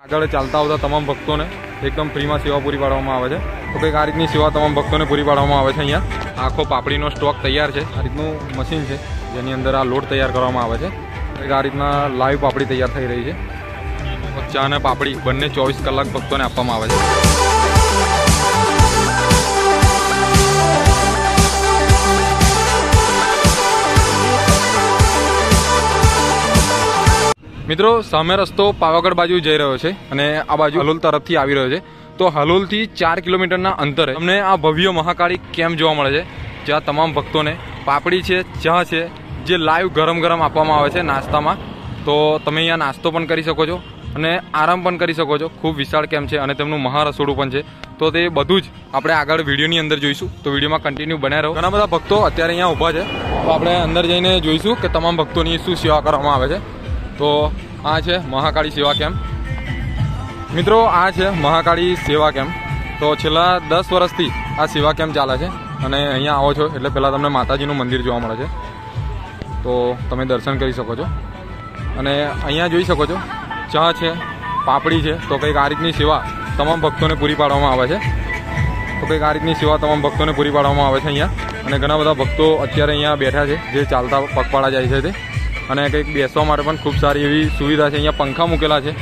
આગળ ચાલતા આવતા તમામ ભક્તોને એકદમ ફ્રીમાં સેવા પૂરી પાડવામાં આવે છે। તો કંઈક આ રીતની સેવા તમામ ભક્તોને પૂરી પાડવામાં આવે છે। અહીંયા આખો પાપડીનો સ્ટોક તૈયાર છે। આ રીતનું મશીન છે જેની અંદર આ લોટ તૈયાર કરવામાં આવે છે। કંઈક આ રીતના લાઈવ પાપડી તૈયાર થઈ રહી છે। ચા અને પાપડી બંને 24 કલાક ભક્તોને આપવામાં આવે છે। મિત્રો સામે રસ્તો પાવાગઢ બાજુ જઈ રહ્યો છે અને આ બાજુ હલોલ તરફથી આવી રહ્યો છે। તો હલોલથી 4 કિલોમીટરના અંતરે તમને આ ભવ્ય મહાકાળી કેમ્પ જોવા મળે છે, જ્યાં તમામ ભક્તોને પાપડી છે, ચા છે, જે લાઈવ ગરમ ગરમ આપવામાં આવે છે નાસ્તામાં। તો તમે અહીંયા નાસ્તો પણ કરી શકો છો અને આરામ પણ કરી શકો છો। ખૂબ વિશાળ કેમ્પ છે અને તેમનું મહારસોડું પણ છે। તો તે બધું જ આપણે આગળ વિડીયોની અંદર જોઈશું, તો વિડીયોમાં કન્ટિન્યુ બનાવી રહો। ઘણા બધા ભક્તો અત્યારે અહીંયા ઊભા છે, તો આપણે અંદર જઈને જોઈશું કે તમામ ભક્તોની શું સેવા કરવામાં આવે છે। તો આ છે મહાકાળી સેવા કેમ્પ। મિત્રો આ છે મહાકાળી સેવા કેમ્પ। તો છેલ્લા 10 વર્ષથી આ સેવા કેમ્પ ચાલે છે અને અહીંયા આવો છો એટલે પહેલાં તમને માતાજીનું મંદિર જોવા મળે છે, તો તમે દર્શન કરી શકો છો અને અહીંયા જોઈ શકો છો ચા છે, પાપડી છે। તો કંઈક આ રીતની સેવા તમામ ભક્તોને પૂરી પાડવામાં આવે છે। તો કંઈક આ રીતની સેવા તમામ ભક્તોને પૂરી પાડવામાં આવે છે અહીંયા। અને ઘણા બધા ભક્તો અત્યારે અહીંયા બેઠા છે જે ચાલતા પગપાળા જાય છે તે, અને કંઈક બેસવા માટે પણ ખૂબ સારી એવી સુવિધા છે। અહીંયા પંખા મૂકેલા છે।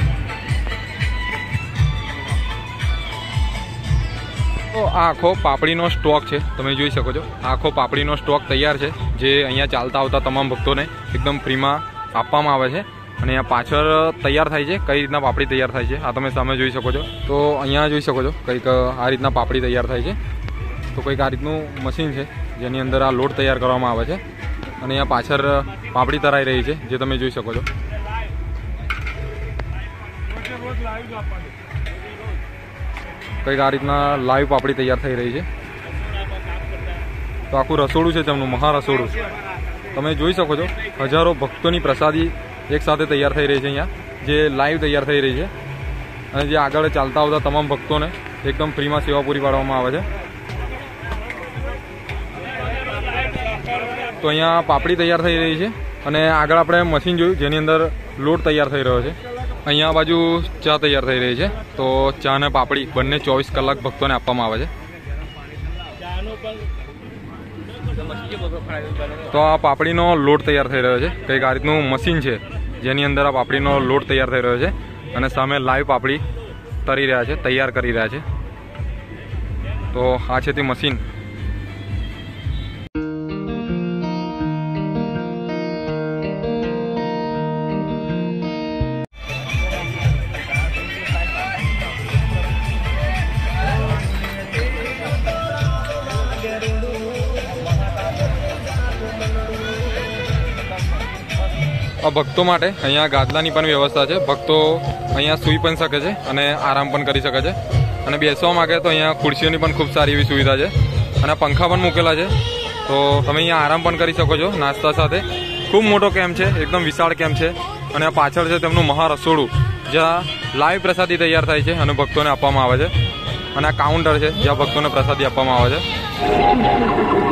તો આ આખો પાપડીનો સ્ટોક છે, તમે જોઈ શકો છો। આખો પાપડીનો સ્ટોક તૈયાર છે, જે અહીંયા ચાલતા આવતા તમામ ભક્તોને એકદમ ફ્રીમાં આપવામાં આવે છે। અને અહીંયા પાછળ તૈયાર થાય છે, કઈ રીતના પાપડી તૈયાર થાય છે આ તમે સામે જોઈ શકો છો। તો અહીંયા જોઈ શકો છો કંઈક આ રીતના પાપડી તૈયાર થાય છે। તો કંઈક આ રીતનું મશીન છે જેની અંદર આ લોટ તૈયાર કરવામાં આવે છે અને અહીંયા પાછળ પાપડી તરાઈ રહી છે, જે તમે જોઈ શકો છો। કંઈક આ રીતના લાઈવ પાપડી તૈયાર થઈ રહી છે। તો આખું રસોડું છે તેમનું મહારસોડું, તમે જોઈ શકો છો। હજારો ભક્તોની પ્રસાદી એક સાથે તૈયાર થઈ રહી છે અહીંયા, જે લાઈવ તૈયાર થઈ રહી છે અને જે આગળ ચાલતા આવતા તમામ ભક્તોને એકદમ ફ્રીમાં સેવા પૂરી પાડવામાં આવે છે। તો અહીંયા પાપડી તૈયાર થઈ રહી છે અને આગળ આપણે મશીન જોયું જેની અંદર લોટ તૈયાર થઈ રહ્યો છે। અહીંયા બાજુ ચા તૈયાર થઈ રહી છે। તો ચા અને પાપડી બંને 24 કલાક ભક્તોને આપવામાં આવે છે। તો આ પાપડીનો લોટ તૈયાર થઈ રહ્યો છે। કંઈક આ રીતનું મશીન છે જેની અંદર આ પાપડીનો લોટ તૈયાર થઈ રહ્યો છે અને સામે લાઈવ પાપડી તરી રહ્યા છે, તૈયાર કરી રહ્યા છે। તો આ છે તે મશીન। આ ભક્તો માટે અહીંયા ગાદલાની પણ વ્યવસ્થા છે। ભક્તો અહીંયા સૂઈ પણ શકે છે અને આરામ પણ કરી શકે છે અને બેસવા માંગે તો અહીંયા ખુરશીઓની પણ ખૂબ સારી એવી સુવિધા છે અને પંખા પણ મૂકેલા છે। તો તમે અહીંયા આરામ પણ કરી શકો છો નાસ્તા સાથે। ખૂબ મોટો કેમ્પ છે, એકદમ વિશાળ કેમ્પ છે અને આ પાછળ છે તેમનું મહારસોડું, જ્યાં લાઈવ પ્રસાદી તૈયાર થાય છે અને ભક્તોને આપવામાં આવે છે અને આ કાઉન્ટર છે જ્યાં ભક્તોને પ્રસાદી આપવામાં આવે છે।